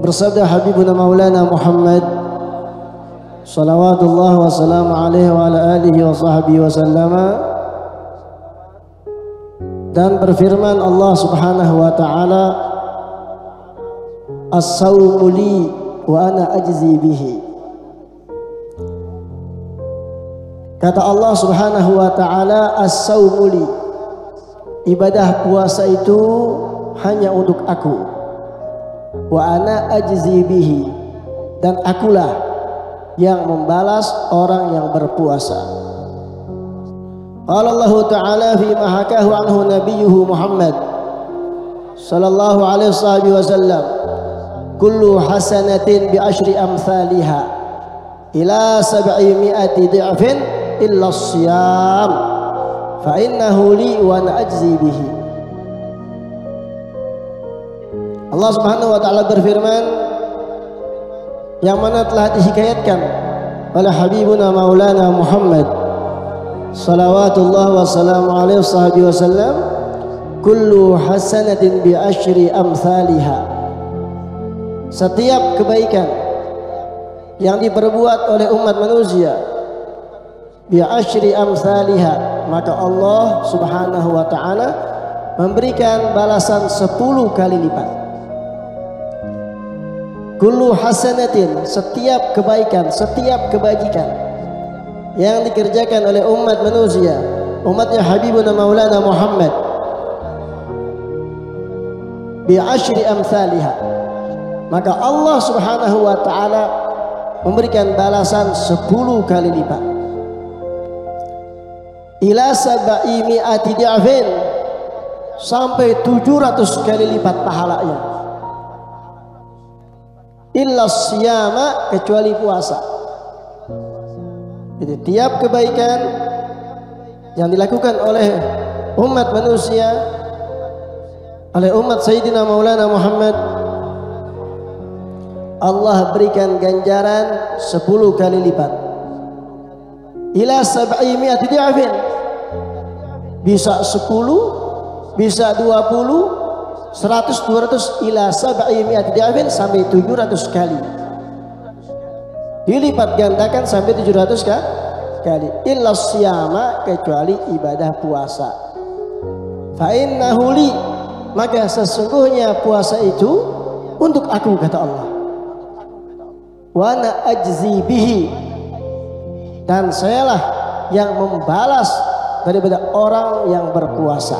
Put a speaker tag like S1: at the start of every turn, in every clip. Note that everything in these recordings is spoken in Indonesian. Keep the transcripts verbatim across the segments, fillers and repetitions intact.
S1: Bersabda Habibuna Maulana Muhammad salawatullah wa salamu alaihi wa ala alihi wa sahbihi wa sallama, dan berfirman Allah subhanahu wa ta'ala, as-sawmu li wa ana ajzi bihi. Kata Allah subhanahu wa ta'ala, as-sawmu li, ibadah puasa itu hanya untuk aku, wa ana ajzi bihi, dan akulah yang membalas orang yang berpuasa. Qala Allah Ta'ala fi ma hakahu anhu nabiyuhu Muhammad sallallahu alaihi wasallam, kullu hasanatin bi asyri amsalha ila sab'i mi'ati dhi'fin illa as-siyam fa innahu li wa ana ajzi bihi. Allah Subhanahu wa taala berfirman, yang mana telah dihikayatkan oleh Habibuna Maulana Muhammad salawatullah wa salamu alaihi wasallam, kullu hasanatin bi asyri amsalha, setiap kebaikan yang diperbuat oleh umat manusia bi asyri amsalha, maka Allah subhanahu wa ta'ala memberikan balasan sepuluh kali lipat. Kullu hasanatin, setiap kebaikan, setiap kebajikan yang dikerjakan oleh umat manusia, umatnya Habibuna Maulana Muhammad, bi asyri amsalha, maka Allah subhanahu wa ta'ala memberikan balasan sepuluh kali lipat. Ila sab'i mi'ati di'afin, sampai tujuh ratus kali lipat pahalanya. Illa siyama, kecuali puasa. Jadi tiap kebaikan yang dilakukan oleh umat manusia, oleh umat Sayyidina Maulana Muhammad, Allah berikan ganjaran sepuluh kali lipat. Ila sab'i mi'ati di'afin, bisa sepuluh, bisa dua puluh, seratus, dua ratus, ila sab'i mi'ati di'afin, sampai tujuh ratus kali dilipat gandakan sampai tujuh ratus kali. Illa siyama, kecuali ibadah puasa. Fa innahu li, maka sesungguhnya puasa itu untuk aku, kata Allah. Wa ana ajzi bihi, dan sayalah yang membalas daripada orang yang berpuasa.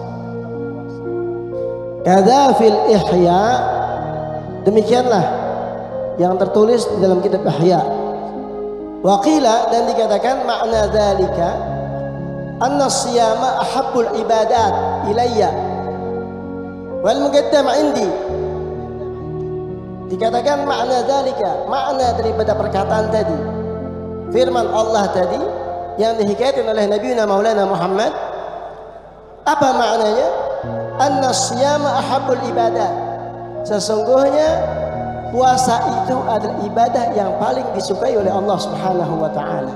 S1: Kadza fil ihya, demikianlah yang tertulis di dalam kitab Ihya. Waqila, dan dikatakan makna dzalika anna siyama ahabbul ibadat ilayya wal muqaddam indi. Dikatakan makna dzalika, makna daripada perkataan tadi, firman Allah tadi yang dihikayatkan oleh Nabi Maulana Muhammad, apa maknanya? Anna siyama ahabbul ibadah, sesungguhnya puasa itu adalah ibadah yang paling disukai oleh Allah subhanahu wa ta'ala,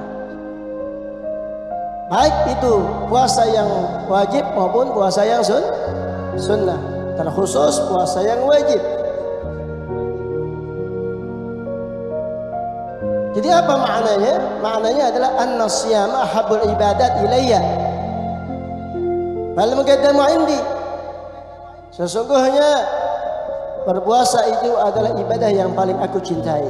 S1: baik itu puasa yang wajib maupun puasa yang sun sunnah, terkhusus puasa yang wajib. Jadi apa maknanya? Maknanya adalah anna siyama ahabbul ibadat ilayya wal muqaddamu indi, sesungguhnya berpuasa itu adalah ibadah yang paling aku cintai.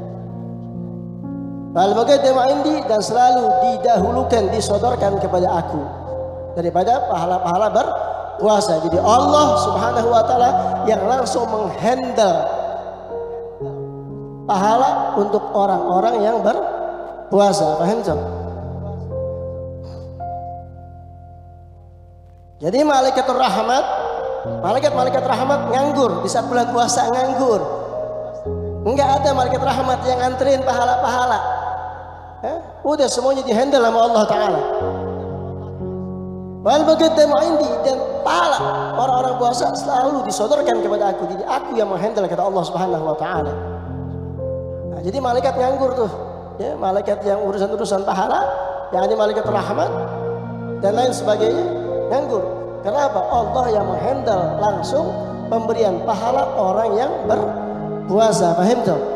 S1: Wal muqaddamu indi, dan selalu didahulukan, disodorkan kepada aku daripada pahala-pahala berpuasa. Jadi Allah subhanahu wa ta'ala yang langsung menghandle pahala untuk orang-orang yang berpuasa. Paham tak? Jadi malaikatur rahmat, malaikat-malaikat rahmat nganggur di saat bulan puasa, nganggur. Enggak ada malaikat rahmat yang nganterin pahala-pahala. Eh? Udah semuanya dihandle sama Allah Ta'ala. Wal muqaddamu indi, dan pahala orang-orang puasa selalu disodorkan kepada aku. Jadi aku yang menghandle, kata Allah Subhanahu wa Ta'ala. Nah, jadi malaikat nganggur tuh, ya, malaikat yang urusan-urusan pahala, yang ini malaikat rahmat dan lain sebagainya, nganggur. Kenapa? Allah yang menghandle langsung pemberian pahala orang yang ber puasa, paham tuh?